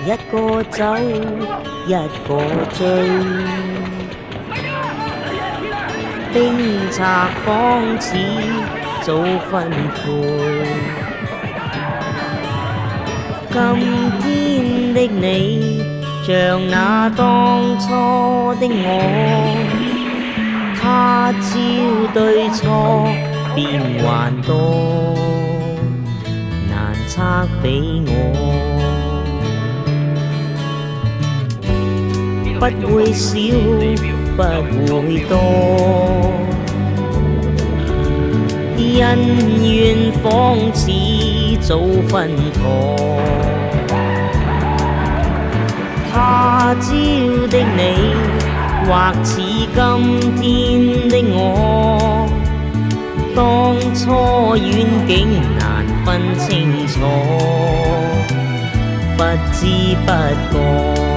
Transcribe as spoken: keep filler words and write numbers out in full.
一個走，一個追。冰拆方似早分配。今天的你，像那當初的我，他朝對錯變幻多，難測比我。不會少，不會多，恩怨仿似早分妥。他朝的你，或似今天的我，當初遠景難分清楚，不知不覺。